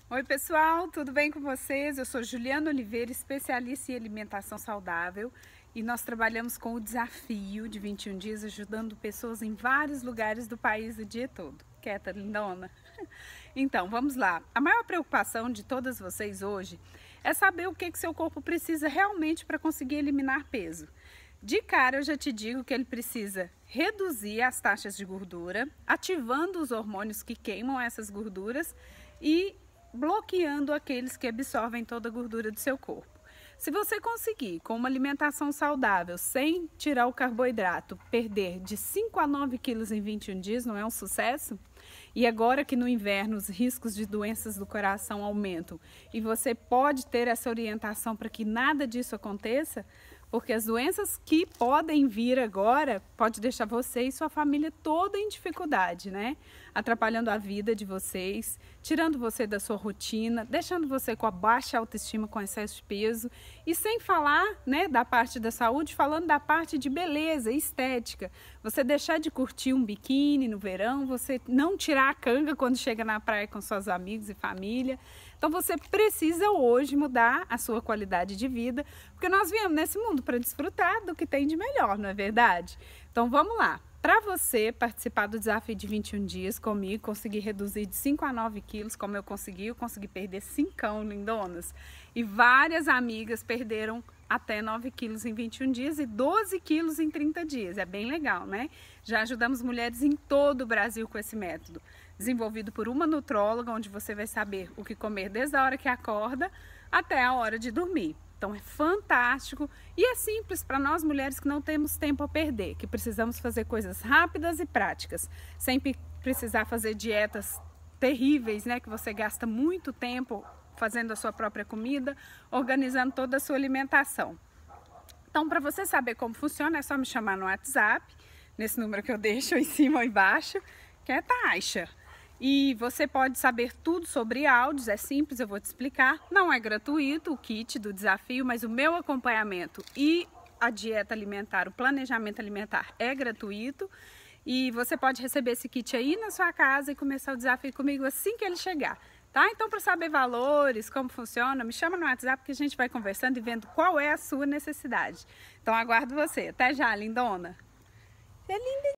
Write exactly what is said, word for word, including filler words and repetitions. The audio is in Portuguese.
Oi pessoal, tudo bem com vocês? Eu sou Juliana Oliveira, especialista em alimentação saudável, e nós trabalhamos com o desafio de vinte e um dias, ajudando pessoas em vários lugares do país o dia todo. Quieta, lindona? Então, vamos lá. A maior preocupação de todas vocês hoje é saber o que que seu corpo precisa realmente para conseguir eliminar peso. De cara, eu já te digo que ele precisa reduzir as taxas de gordura, ativando os hormônios que queimam essas gorduras e bloqueando aqueles que absorvem toda a gordura do seu corpo. Se você conseguir, com uma alimentação saudável, sem tirar o carboidrato, perder de cinco a nove quilos em vinte e um dias, não é um sucesso? E agora que no inverno os riscos de doenças do coração aumentam e você pode ter essa orientação para que nada disso aconteça, porque as doenças que podem vir agora pode deixar você e sua família toda em dificuldade, né? Atrapalhando a vida de vocês, tirando você da sua rotina, deixando você com a baixa autoestima, com excesso de peso, e sem falar, né, da parte da saúde, falando da parte de beleza, estética. Você deixar de curtir um biquíni no verão, você não tirar a canga quando chega na praia com seus amigos e família. Então você precisa hoje mudar a sua qualidade de vida, porque nós viemos nesse mundo para desfrutar do que tem de melhor, não é verdade? Então vamos lá. Para você participar do desafio de vinte e um dias comigo, conseguir reduzir de cinco a nove quilos, como eu consegui, eu consegui perder cinco, lindonas. E várias amigas perderam até nove quilos em vinte e um dias e doze quilos em trinta dias. É bem legal, né? Já ajudamos mulheres em todo o Brasil com esse método. Desenvolvido por uma nutróloga, onde você vai saber o que comer desde a hora que acorda até a hora de dormir. Então é fantástico e é simples para nós mulheres que não temos tempo a perder, que precisamos fazer coisas rápidas e práticas, sem precisar fazer dietas terríveis, né? Que você gasta muito tempo fazendo a sua própria comida, organizando toda a sua alimentação. Então, para você saber como funciona, é só me chamar no WhatsApp, nesse número que eu deixo em cima ou embaixo, que é Taisha. E você pode saber tudo sobre áudios, é simples, eu vou te explicar. Não é gratuito o kit do desafio, mas o meu acompanhamento e a dieta alimentar, o planejamento alimentar é gratuito. E você pode receber esse kit aí na sua casa e começar o desafio comigo assim que ele chegar, tá? Então, para saber valores, como funciona, me chama no WhatsApp que a gente vai conversando e vendo qual é a sua necessidade. Então, aguardo você. Até já, lindona! É linda!